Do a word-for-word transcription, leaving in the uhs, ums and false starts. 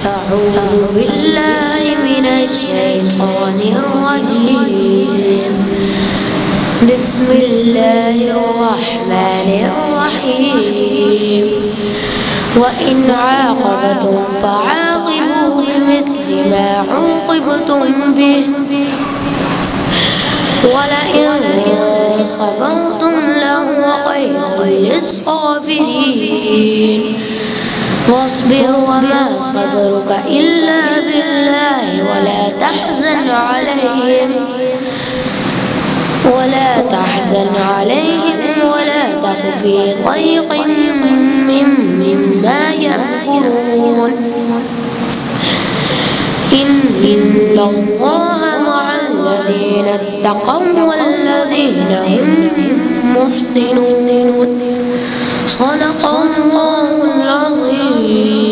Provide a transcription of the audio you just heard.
أعوذ بالله من الشيطان الرجيم. بسم الله الرحمن الرحيم. وإن عاقبتم فعاقبوا بمثل ما عوقبتم به ولئن صبرتم لهو خير للصابرين. واصبر وما صبرك إلا بالله ولا تحزن عليهم ولا تحزن عليهم ولا تك في ضيق مما يمكرون. إن الله مع الذين اتقوا والذين هم محسنون. صدق الله العظيم.